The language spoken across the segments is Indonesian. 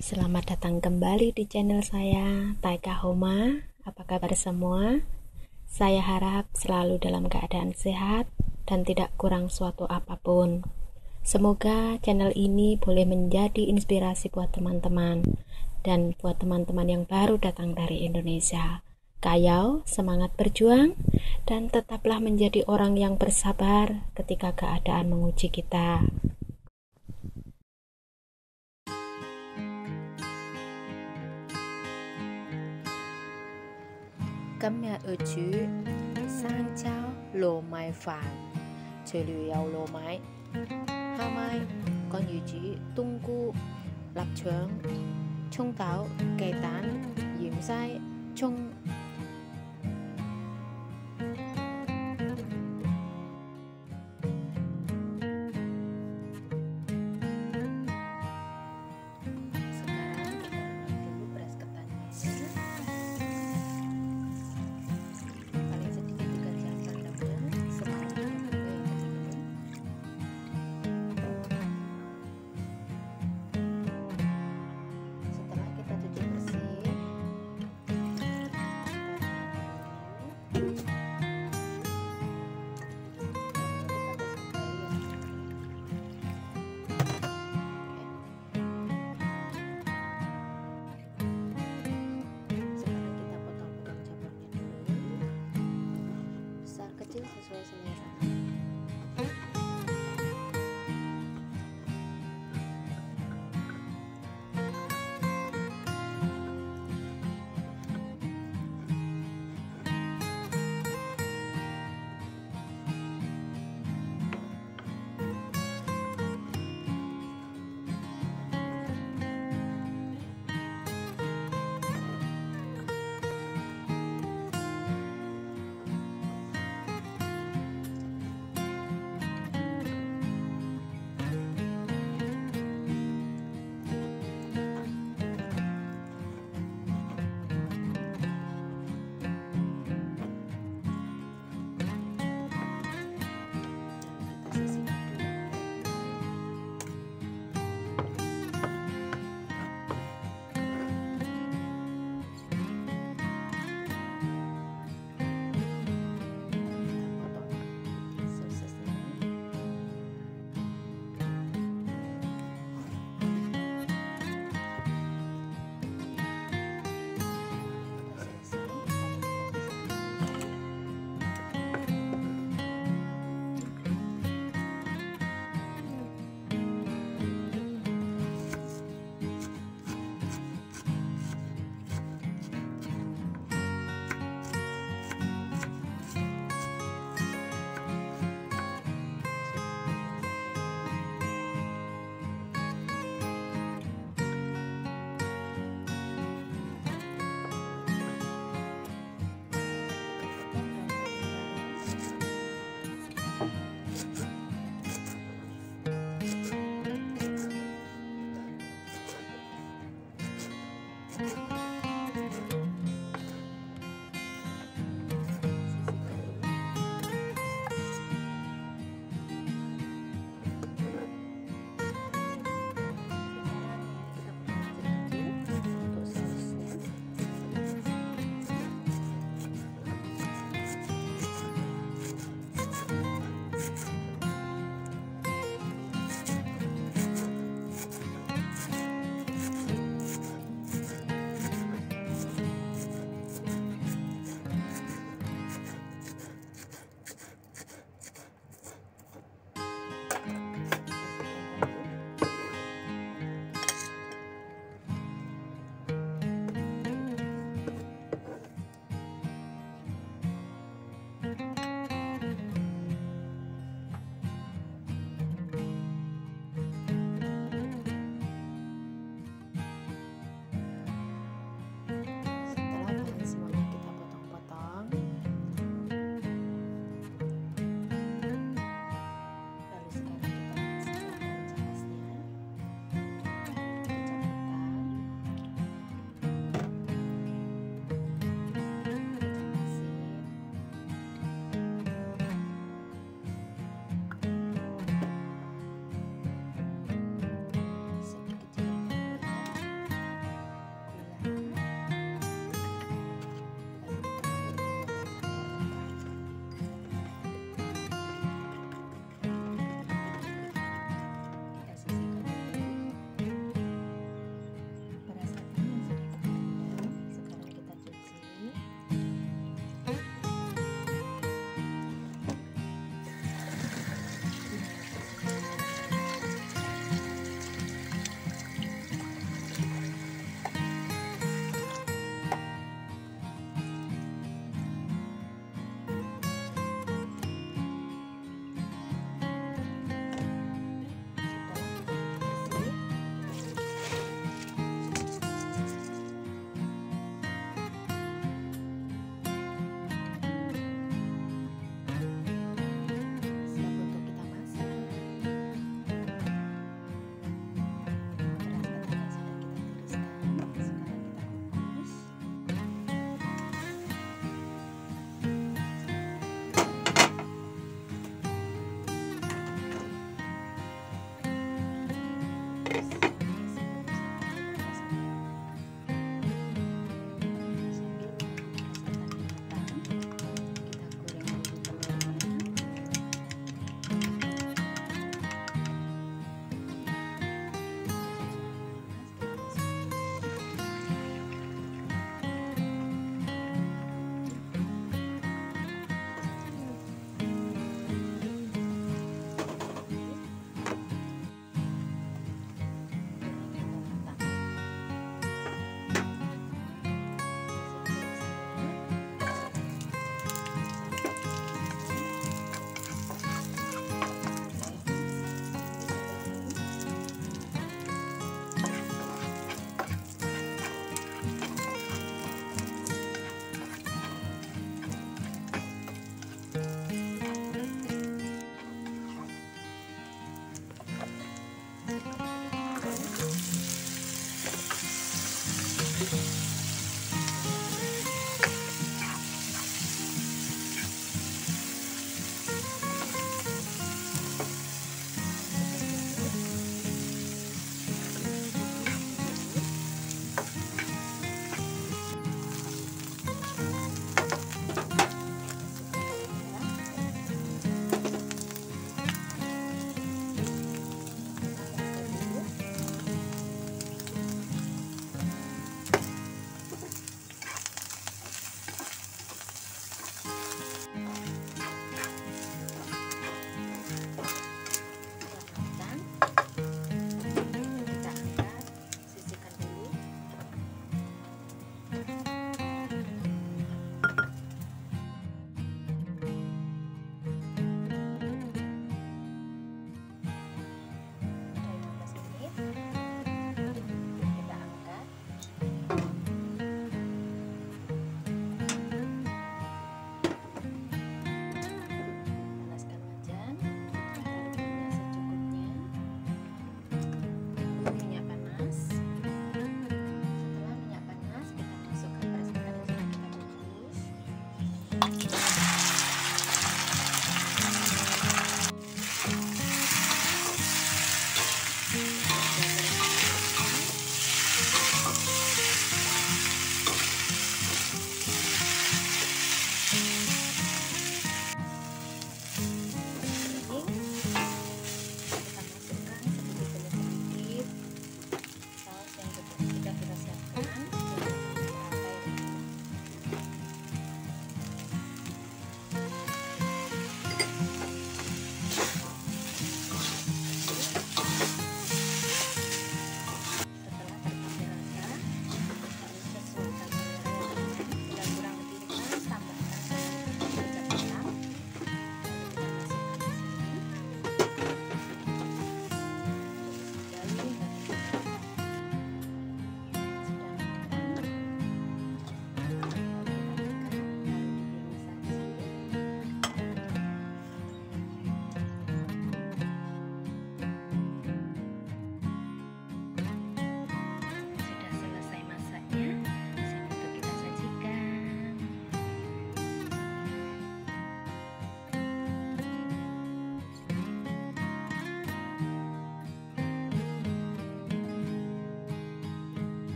Selamat datang kembali di channel saya, Taika Homa. Apa kabar semua? Saya harap selalu dalam keadaan sehat dan tidak kurang suatu apapun. Semoga channel ini boleh menjadi inspirasi buat teman-teman dan buat teman-teman yang baru datang dari Indonesia. Kayau, semangat berjuang dan tetaplah menjadi orang yang bersabar ketika keadaan menguji kita. Hôm nay ở chủ sang cháo lô mai phàn, chơi lửa dầu lô mai, hoa mai, có nhiều chỉ tung cu, lạp trứng,葱táo, cây tán, yểm dai, chung. Sesuai selera.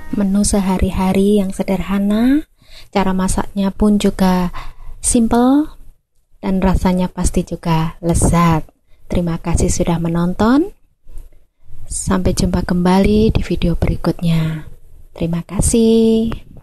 Menu sehari-hari yang sederhana, cara masaknya pun juga simple, dan rasanya pasti juga lezat. Terima kasih sudah menonton. Sampai jumpa kembali di video berikutnya. Terima kasih.